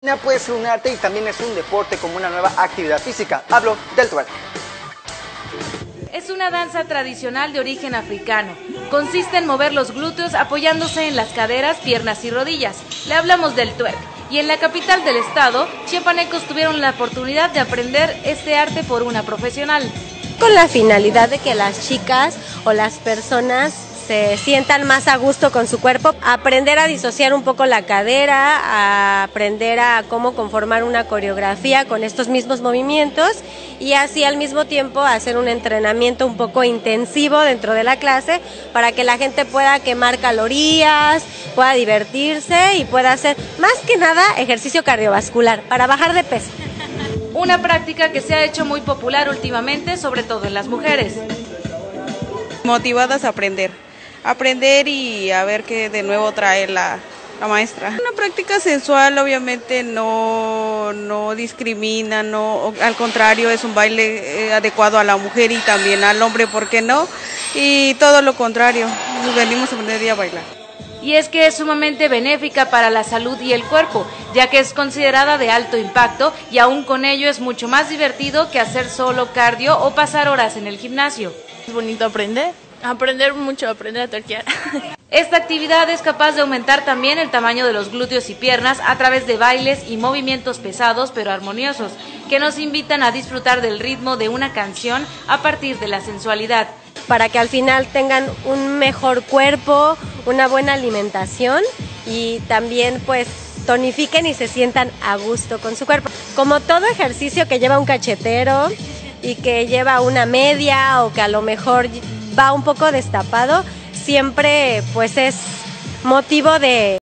Puede ser un arte y también es un deporte como una nueva actividad física. Hablo del twerk. Es una danza tradicional de origen africano. Consiste en mover los glúteos apoyándose en las caderas, piernas y rodillas. Le hablamos del twerk. Y en la capital del estado, chiapanecos tuvieron la oportunidad de aprender este arte por una profesional. Con la finalidad de que las chicas o las personas se sientan más a gusto con su cuerpo, aprender a disociar un poco la cadera, a aprender a cómo conformar una coreografía con estos mismos movimientos y así al mismo tiempo hacer un entrenamiento un poco intensivo dentro de la clase para que la gente pueda quemar calorías, pueda divertirse y pueda hacer más que nada ejercicio cardiovascular para bajar de peso. Una práctica que se ha hecho muy popular últimamente, sobre todo en las mujeres. Motivadas a aprender y a ver qué de nuevo trae la maestra. Una práctica sensual obviamente no discrimina, al contrario es un baile adecuado a la mujer y también al hombre, ¿por qué no? Y todo lo contrario, nos venimos a aprender y a bailar. Y es que es sumamente benéfica para la salud y el cuerpo, ya que es considerada de alto impacto y aún con ello es mucho más divertido que hacer solo cardio o pasar horas en el gimnasio. Es bonito aprender mucho, aprender a twerkear. Esta actividad es capaz de aumentar también el tamaño de los glúteos y piernas a través de bailes y movimientos pesados pero armoniosos, que nos invitan a disfrutar del ritmo de una canción a partir de la sensualidad. Para que al final tengan un mejor cuerpo, una buena alimentación y también pues tonifiquen y se sientan a gusto con su cuerpo. Como todo ejercicio que lleva un cachetero y que lleva una media o que a lo mejor va un poco destapado, siempre pues es motivo de